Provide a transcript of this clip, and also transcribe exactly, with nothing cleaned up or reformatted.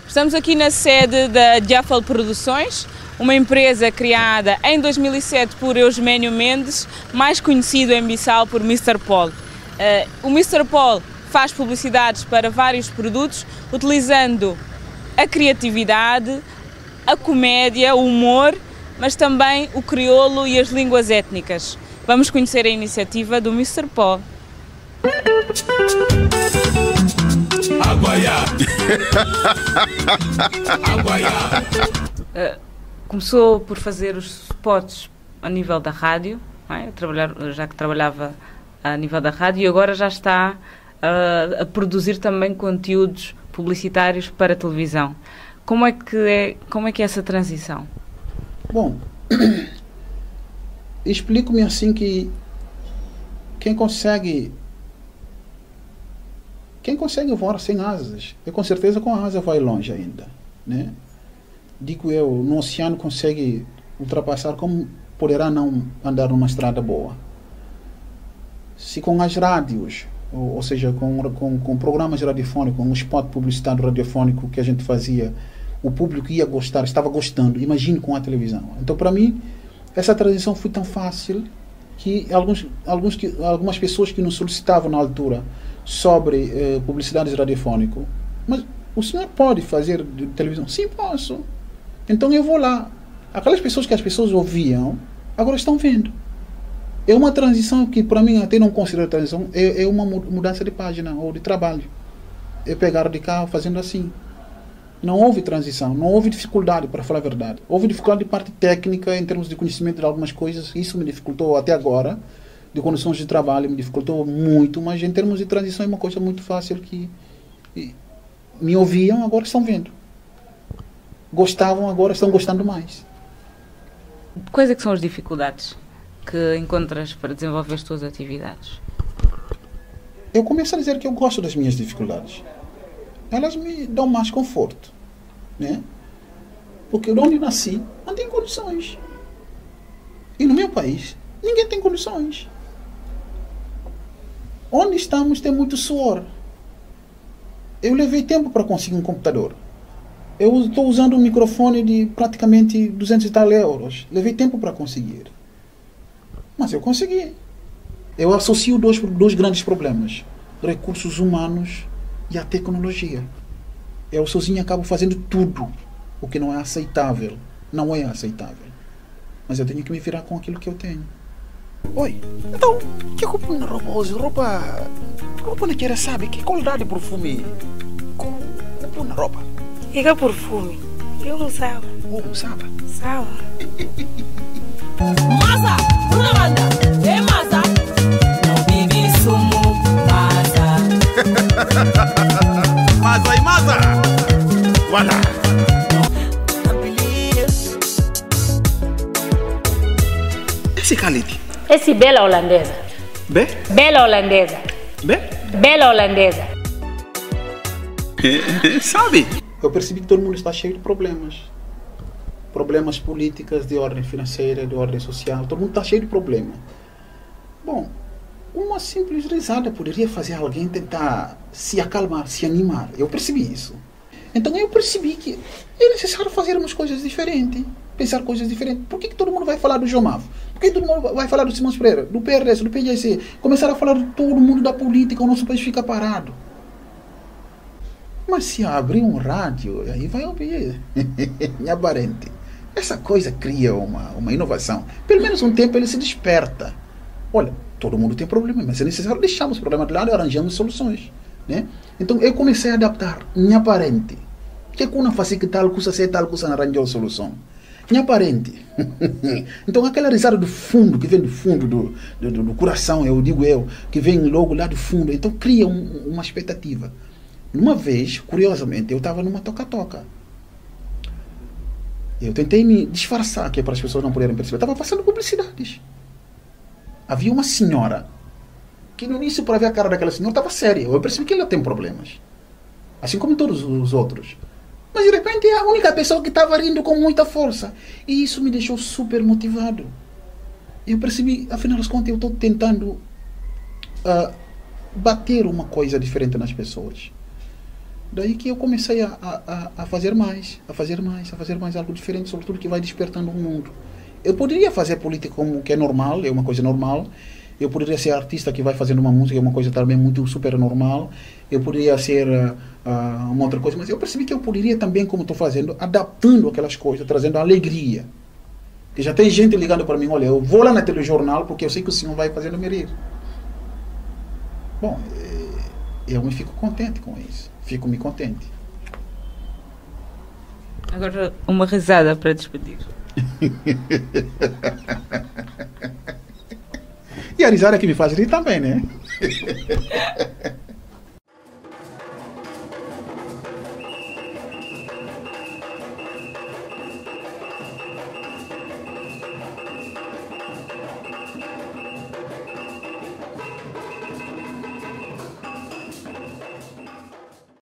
Estamos aqui na sede da Diafal Produções, uma empresa criada em dois mil e sete por Eusménio Mendes, mais conhecido em Bissau por mister Paul. Uh, o mister Paul faz publicidades para vários produtos, utilizando a criatividade, a comédia, o humor, mas também o crioulo e as línguas étnicas. Vamos conhecer a iniciativa do mister Paul. Aguaiá. Aguaiá. Uh, começou por fazer os spots a nível da rádio, não é? Trabalhar, já que trabalhava a nível da rádio, e agora já está uh, a produzir também conteúdos publicitários para a televisão. Como é que é, como é, que é essa transição? Bom, explico-me assim que quem consegue quem consegue voar sem asas, eu com certeza com a asa vai longe ainda, né? Digo eu, no oceano consegue ultrapassar, como poderá não andar numa estrada boa? Se com as rádios, ou, ou seja, com, com, com programas radiofônicos, com um spot publicitário radiofônico que a gente fazia, o público ia gostar, estava gostando, imagine com a televisão. Então, para mim, essa transição foi tão fácil que, alguns, alguns que algumas pessoas que nos solicitavam na altura sobre eh, publicidades radiofônicas, mas o senhor pode fazer de televisão? Sim, posso. Então eu vou lá. Aquelas pessoas que as pessoas ouviam, agora estão vendo. É uma transição que, para mim, até não considero transição, é, é uma mudança de página ou de trabalho. É pegar de carro fazendo assim. Não houve transição, não houve dificuldade, para falar a verdade. Houve dificuldade de parte técnica, em termos de conhecimento de algumas coisas. Isso me dificultou até agora, de condições de trabalho, me dificultou muito, mas em termos de transição é uma coisa muito fácil que me ouviam, agora estão vendo. Gostavam, agora estão gostando mais. Quais é que são as dificuldades que encontras para desenvolver as tuas atividades? Eu começo a dizer que eu gosto das minhas dificuldades. Elas me dão mais conforto, né? Porque de onde nasci, não tem condições. E no meu país, ninguém tem condições. Onde estamos tem muito suor. Eu levei tempo para conseguir um computador. Eu estou usando um microfone de praticamente duzentos e tal euros. Levei tempo para conseguir. Mas eu consegui. Eu associo dois, dois grandes problemas: recursos humanos e a tecnologia. Eu sozinho acabo fazendo tudo, o que não é aceitável. Não é aceitável. Mas eu tenho que me virar com aquilo que eu tenho. Oi, então, o que eu ponho na roupa hoje? Roupa... Roupa não quer sabe? Que qualidade de perfume? Como eu ponho na roupa? E que perfume? Eu usava. Oh, usava? Usava. Masa, una banda, é masa. Não vive sumo, masa. Masa e masa. Voilà. Esse Khalid. Esse bela holandesa. Bé? Bela holandesa. Bé? Bela holandesa. Sabe? Eu percebi que todo mundo está cheio de problemas. Problemas políticos, de ordem financeira, de ordem social. Todo mundo está cheio de problema. Bom, uma simples risada poderia fazer alguém tentar se acalmar, se animar. Eu percebi isso. Então eu percebi que é necessário fazermos coisas diferentes. Pensar coisas diferentes. Por que, que todo mundo vai falar do Jomavo? Por que todo mundo vai falar do Simões Pereira, do P R S, do P J C? Começar a falar de todo mundo da política, o nosso país fica parado. Mas se abrir um rádio, aí vai ouvir. Minha parente. Essa coisa cria uma, uma inovação. Pelo menos um tempo ele se desperta. Olha, todo mundo tem problema, mas é necessário deixarmos os problemas de lado e arranjamos soluções. Né? Então eu comecei a adaptar minha parente. Que kuna faz que tal coisa, se tal coisa, arranjou a solução. Minha parente. Então aquela risada do fundo, que vem do fundo do, do, do coração, eu digo eu, que vem logo lá do fundo, então cria um, uma expectativa. Uma vez, curiosamente, eu estava numa toca-toca. Eu tentei me disfarçar, que é para as pessoas não poderem perceber. Estava passando publicidades. Havia uma senhora, que no início, para ver a cara daquela senhora, estava séria. Eu percebi que ela tem problemas. Assim como todos os outros. Mas de repente é a única pessoa que estava rindo com muita força. E isso me deixou super motivado. Eu percebi, afinal de contas, eu estou tentando uh, bater uma coisa diferente nas pessoas. Daí que eu comecei a, a, a fazer mais, a fazer mais, a fazer mais algo diferente, sobretudo que vai despertando o mundo. Eu poderia fazer política como que é normal, é uma coisa normal. Eu poderia ser artista que vai fazendo uma música, é uma coisa também muito super normal. Eu poderia ser uh, uh, uma outra coisa, mas eu percebi que eu poderia também, como estou fazendo, adaptando aquelas coisas, trazendo alegria. Que já tem gente ligando para mim, olha, eu vou lá na telejornal porque eu sei que o senhor vai fazendo me rir. Bom, eu me fico contente com isso. Fico-me contente. Agora uma risada para despedir. E a risada que me faz rir também, né?